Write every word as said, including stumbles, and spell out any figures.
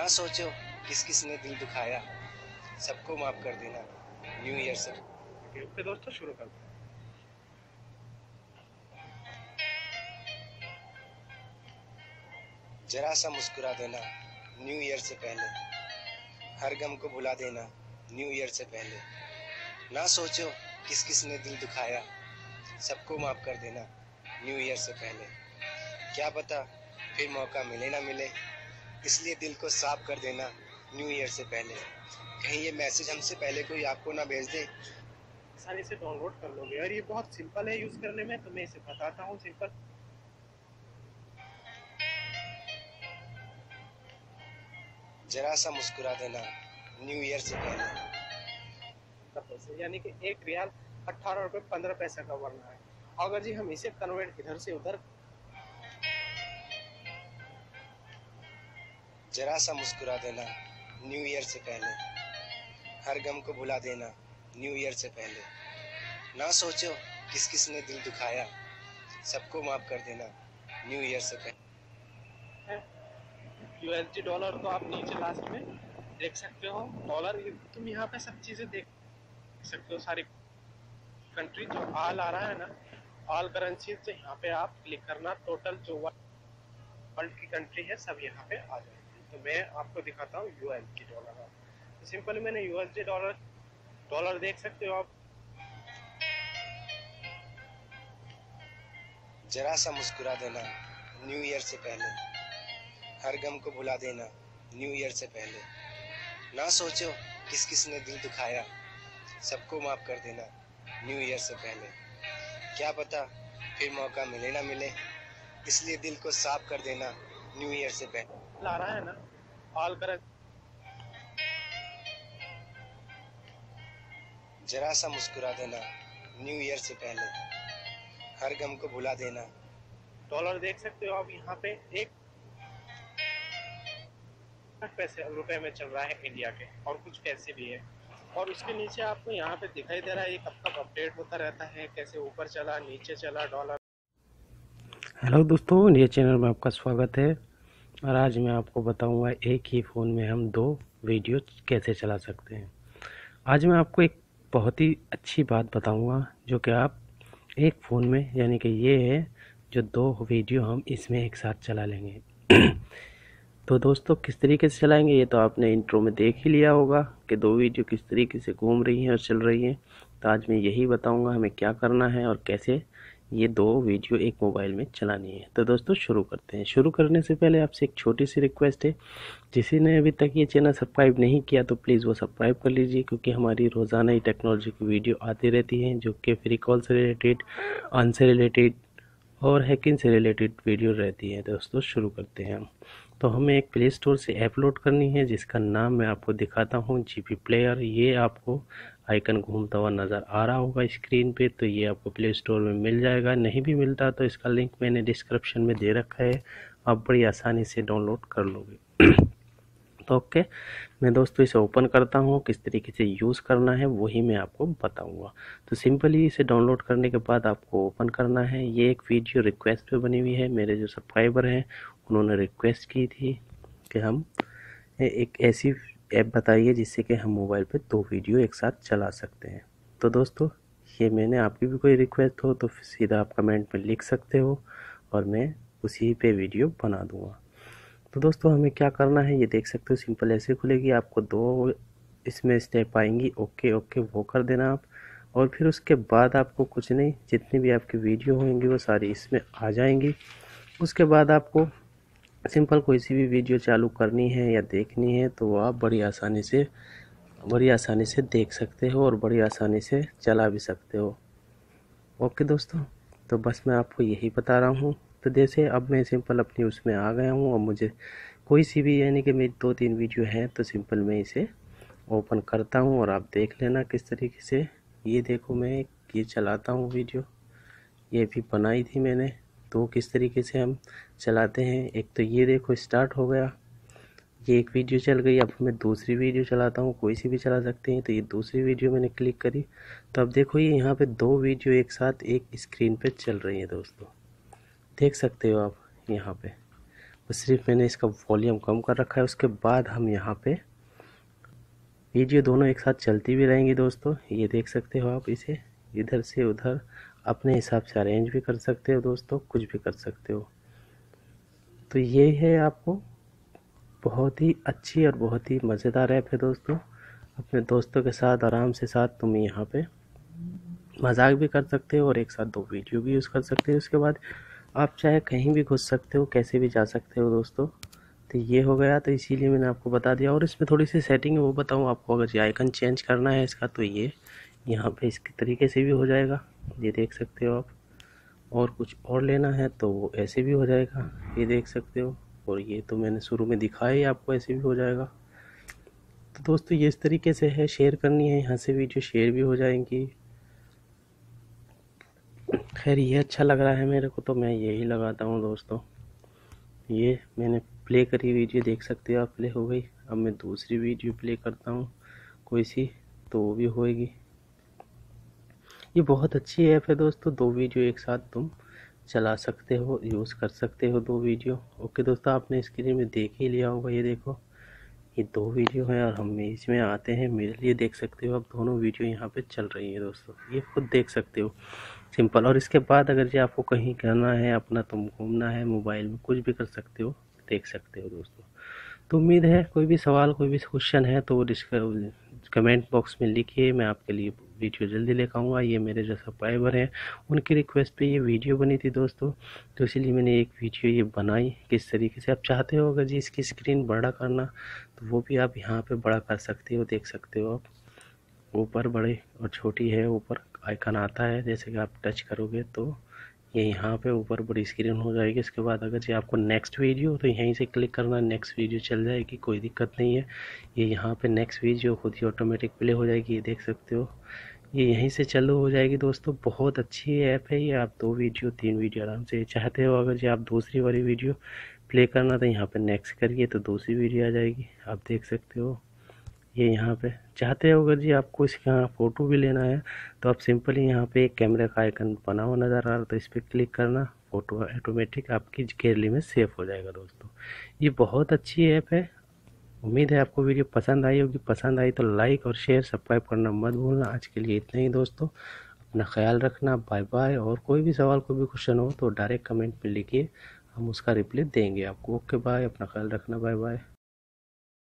ना सोचो किस किस ने दिल दुखाया, सबको माफ कर देना न्यू ईयर से। ओके दोस्तों, शुरू करते हैं। जरा सा मुस्कुरा देना न्यू ईयर से पहले, हर गम को भुला देना न्यू ईयर से पहले। ना सोचो किस किस ने दिल दुखाया, सबको माफ कर देना न्यू ईयर से पहले। क्या पता फिर मौका मिले ना मिले, इसलिए दिल को साफ कर देना न्यू ईयर से पहले। कहीं ये मैसेज हमसे पहले कोई आपको ना भेज दे। आसानी से डाउनलोड कर लोगे और ये बहुत सिंपल है यूज करने में, तो मैं इसे बताता हूँ सिंपल। जरा सा मुस्कुरा देना न्यू ईयर से पहले। पैसे यानी कि एक रियाल अठारह रुपये पंद्रह पैसे का बनना है। अगर जी हम इसे कन्वर्ट इधर से उधर, जरा सा मुस्कुरा देना न्यू ईयर से पहले, हर गम को भुला देना न्यू ईयर से पहले। ना सोचो किस किस ने दिल दुखाया, सबको माफ कर देना न्यू ईयर से पहले। यूएसडी डॉलर तो आप नीचे लास्ट में देख सकते हो। डॉलर तुम यहाँ पे सब चीजें देख सकते हो, सारी कंट्री जो ऑल आ रहा है ना, ऑल करेंसीज, तो यहाँ पे आप क्लिक करना, टोटल जो वर्ल्ड की कंट्री है सब यहाँ पे आ जाएगी। तो मैं आपको दिखाता हूँ यूएसडी डॉलर। तो सिंपल मैंने यूएसडी डॉलर डॉलर देख सकते हो आप। जरा सा मुस्कुरा देना न्यू ईयर से पहले, हर गम को भुला देना न्यू ईयर से पहले। ना सोचो किस किस ने दिल दुखाया, सबको माफ कर देना न्यू ईयर से पहले। क्या पता फिर मौका मिले ना मिले, इसलिए दिल को साफ कर देना न्यू ईयर से पहले। ला रहा है ना ऑल कर। जरा सा मुस्कुरा देना न्यू ईयर से पहले, हर गम को भुला देना। डॉलर देख सकते हो आप यहाँ पे एक पैसे रुपए में चल रहा है इंडिया के, और कुछ पैसे भी है। और उसके नीचे आपको यहाँ पे दिखाई दे रहा है ये कब तक अपडेट होता रहता है, कैसे ऊपर चला नीचे चला डॉलर। हेलो दोस्तों, ये चैनल में आपका स्वागत है। और आज मैं आपको बताऊंगा एक ही फ़ोन में हम दो वीडियो कैसे चला सकते हैं। आज मैं आपको एक बहुत ही अच्छी बात बताऊंगा, जो कि आप एक फ़ोन में, यानी कि ये है जो दो वीडियो हम इसमें एक साथ चला लेंगे। तो दोस्तों किस तरीके से चलाएंगे ये तो आपने इंट्रो में देख ही लिया होगा कि दो वीडियो किस तरीके से घूम रही हैं और चल रही हैं। तो आज मैं यही बताऊंगा हमें क्या करना है और कैसे ये दो वीडियो एक मोबाइल में चलानी है। तो दोस्तों शुरू करते हैं। शुरू करने से पहले आपसे एक छोटी सी रिक्वेस्ट है, जिसी ने अभी तक ये चैनल सब्सक्राइब नहीं किया तो प्लीज़ वो सब्सक्राइब कर लीजिए, क्योंकि हमारी रोज़ाना ही टेक्नोलॉजी की वीडियो आती रहती हैं, जो कि फ्री कॉल से रिलेटेड, अन से रिलेटेड और हैकिंग से रिलेटेड वीडियो रहती है। दोस्तों शुरू करते हैं हम। तो हमें एक प्ले स्टोर से ऐप लोड करनी है, जिसका नाम मैं आपको दिखाता हूँ, जीपी प्लेयर। ये आपको आइकन घूमता हुआ नज़र आ रहा होगा स्क्रीन पे। तो ये आपको प्ले स्टोर में मिल जाएगा, नहीं भी मिलता तो इसका लिंक मैंने डिस्क्रिप्शन में दे रखा है, आप बड़ी आसानी से डाउनलोड कर लोगे। तो ओके, मैं दोस्तों इसे ओपन करता हूँ, किस तरीके से यूज़ करना है वही मैं आपको बताऊँगा। तो सिंपली इसे डाउनलोड करने के बाद आपको ओपन करना है। ये एक वीडियो रिक्वेस्ट पे बनी हुई है, मेरे जो सब्सक्राइबर हैं उन्होंने रिक्वेस्ट की थी कि हम एक ऐसी ऐप बताइए जिससे कि हम मोबाइल पे दो वीडियो एक साथ चला सकते हैं। तो दोस्तों ये मैंने, आपकी भी कोई रिक्वेस्ट हो तो सीधा आप कमेंट में लिख सकते हो और मैं उसी पे वीडियो बना दूँगा। तो दोस्तों हमें क्या करना है ये देख सकते हो, सिंपल ऐसे खुलेगी, आपको दो इसमें स्टेप आएंगी, ओके ओके वो कर देना आप। और फिर उसके बाद आपको कुछ नहीं, जितनी भी आपकी वीडियो होंगी वो सारी इसमें आ जाएंगी। उसके बाद आपको सिंपल कोई सी भी वीडियो चालू करनी है या देखनी है तो वो आप बड़ी आसानी से बड़ी आसानी से देख सकते हो और बड़ी आसानी से चला भी सकते हो। ओके दोस्तों, तो बस मैं आपको यही बता रहा हूँ। तो जैसे अब मैं सिंपल अपनी उसमें आ गया हूँ, और मुझे कोई सी भी, यानी कि मेरी दो तीन वीडियो हैं, तो सिंपल मैं इसे ओपन करता हूँ और आप देख लेना किस तरीके से। ये देखो मैं ये चलाता हूँ वीडियो, ये भी बनाई थी मैंने। तो किस तरीके से हम चलाते हैं, एक तो ये देखो स्टार्ट हो गया, ये एक वीडियो चल गई। अब मैं दूसरी वीडियो चलाता हूँ, कोई सी भी चला सकते हैं। तो ये दूसरी वीडियो मैंने क्लिक करी, तो अब देखो ये यहाँ पे दो वीडियो एक साथ एक स्क्रीन पे चल रही है दोस्तों, देख सकते हो आप यहाँ पे। बस सिर्फ मैंने इसका वॉल्यूम कम कर रखा है। उसके बाद हम यहाँ पे वीडियो दोनों एक साथ चलती भी रहेंगी दोस्तों। ये देख सकते हो आप, इसे इधर से उधर अपने हिसाब से अरेंज भी कर सकते हो दोस्तों, कुछ भी कर सकते हो। तो ये है आपको बहुत ही अच्छी और बहुत ही मज़ेदार ऐप है दोस्तों। अपने दोस्तों के साथ आराम से साथ तुम यहाँ पे मजाक भी कर सकते हो और एक साथ दो वीडियो भी यूज़ कर सकते हो। उसके बाद आप चाहे कहीं भी घुस सकते हो, कैसे भी जा सकते हो दोस्तों। तो ये हो गया, तो इसीलिए मैंने आपको बता दिया। और इसमें थोड़ी सी सेटिंग है वो बताऊँ आपको। अगर ये आइकन चेंज करना है इसका तो ये यहाँ पे इसके तरीके से भी हो जाएगा, ये देख सकते हो आप। और कुछ और लेना है तो वो ऐसे भी हो जाएगा, ये देख सकते हो। और ये तो मैंने शुरू में दिखाया ही आपको, ऐसे भी हो जाएगा। तो दोस्तों ये इस तरीके से है, शेयर करनी है यहाँ से वीडियो शेयर भी हो जाएंगी। खैर ये अच्छा लग रहा है मेरे को तो मैं यही लगाता हूँ दोस्तों। ये मैंने प्ले करी वीडियो देख सकते हो आप, प्ले हो गई। अब मैं दूसरी वीडियो प्ले करता हूँ कोई सी, तो वो भी होएगी। ये बहुत अच्छी ऐप है दोस्तों, दो वीडियो एक साथ तुम चला सकते हो, यूज़ कर सकते हो दो वीडियो। ओके दोस्तों, आपने स्क्रीन में देख ही लिया होगा। ये देखो ये दो वीडियो हैं और हम इसमें आते हैं मेरे लिए, देख सकते हो आप दोनों वीडियो यहाँ पे चल रही है दोस्तों, ये खुद देख सकते हो, सिंपल। और इसके बाद अगर जो आपको कहीं करना है अपना, तुम घूमना है मोबाइल में, कुछ भी कर सकते हो, देख सकते हो दोस्तों। तो उम्मीद है कोई भी सवाल कोई भी क्वेश्चन है तो वो कमेंट बॉक्स में लिखिए, मैं आपके लिए वीडियो जल्दी लेकर आऊँगा। ये मेरे जो सब्सक्राइबर हैं उनकी रिक्वेस्ट पे ये वीडियो बनी थी दोस्तों, तो इसीलिए मैंने एक वीडियो ये बनाई। किस तरीके से आप चाहते हो अगर जी इसकी स्क्रीन बड़ा करना तो वो भी आप यहाँ पे बड़ा कर सकते हो, देख सकते हो आप। ऊपर बड़े और छोटी है, ऊपर आइकन आता है, जैसे कि आप टच करोगे तो ये यहाँ पे ऊपर बड़ी स्क्रीन हो जाएगी। इसके बाद अगर जी आपको नेक्स्ट वीडियो तो यहीं से क्लिक करना, नेक्स्ट वीडियो चल जाएगी, कोई दिक्कत नहीं है। ये यहाँ पे नेक्स्ट वीडियो खुद ही ऑटोमेटिक प्ले हो जाएगी, ये देख सकते हो। ये यहीं से चालू हो जाएगी दोस्तों। बहुत अच्छी ऐप है ये, आप दो वीडियो तीन वीडियो आराम से चाहते हो। अगर जी आप दूसरी वाली वीडियो प्ले करना तो यहाँ पर नेक्स्ट करिए तो दूसरी वीडियो आ जाएगी, आप देख सकते हो। ये यहाँ पे चाहते हो अगर जी आपको इसका फ़ोटो भी लेना है तो आप सिंपली यहाँ पे एक कैमरे का आइकन बना हुआ नज़र आ रहा है तो इस पर क्लिक करना, फ़ोटो ऑटोमेटिक आपकी गैलरी में सेव हो जाएगा दोस्तों। ये बहुत अच्छी ऐप है। उम्मीद है आपको वीडियो पसंद आई होगी। पसंद आई तो लाइक और शेयर सब्सक्राइब करना मत भूलना। आज के लिए इतना ही दोस्तों, अपना ख्याल रखना, बाय बाय। और कोई भी सवाल कोई भी क्वेश्चन हो तो डायरेक्ट कमेंट में लिखिए, हम उसका रिप्लाई देंगे आपको। ओके बाय, अपना ख्याल रखना, बाय बाय।